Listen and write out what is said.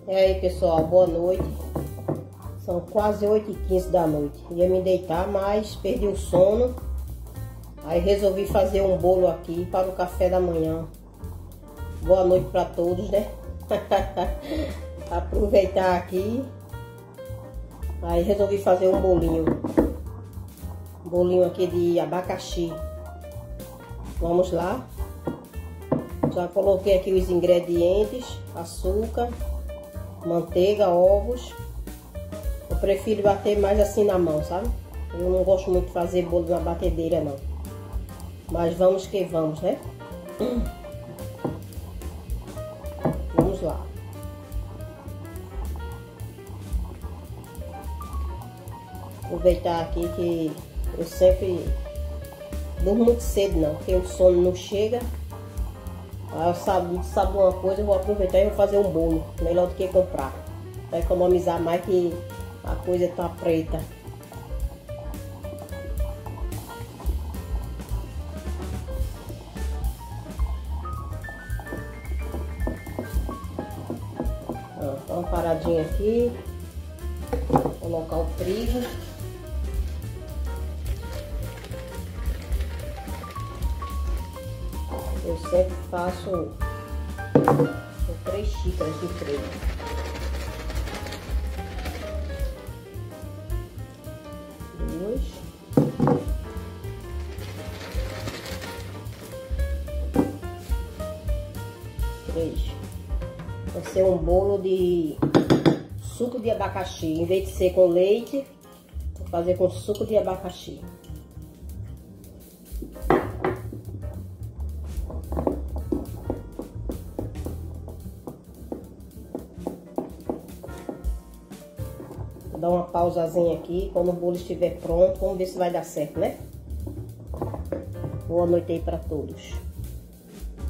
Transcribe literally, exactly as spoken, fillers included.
E aí, pessoal, boa noite. São quase oito e quinze da noite. Ia me deitar, mas perdi o sono. Aí resolvi fazer um bolo aqui para o café da manhã. Boa noite para todos, né? Aproveitar aqui. Aí resolvi fazer um bolinho. Um bolinho aqui de abacaxi. Vamos lá. Já coloquei aqui os ingredientes: açúcar, manteiga, ovos. Eu prefiro bater mais assim na mão, sabe? Eu não gosto muito de fazer bolo na batedeira, não. Mas vamos que vamos, né? Vamos lá. Aproveitar aqui que eu sempre durmo muito cedo, não, porque o sono não chega. Aí eu sabe, sabe uma coisa, eu vou aproveitar e vou fazer um bolo, melhor do que comprar, para economizar mais, que a coisa tá preta. Ó, dá uma paradinha aqui, vou colocar o trigo. Eu sempre faço com três xícaras de trigo. Duas. Três. Vai ser um bolo de suco de abacaxi. Em vez de ser com leite, vou fazer com suco de abacaxi. Vou dar uma pausazinha aqui. Quando o bolo estiver pronto, vamos ver se vai dar certo, né? Boa noite aí para todos.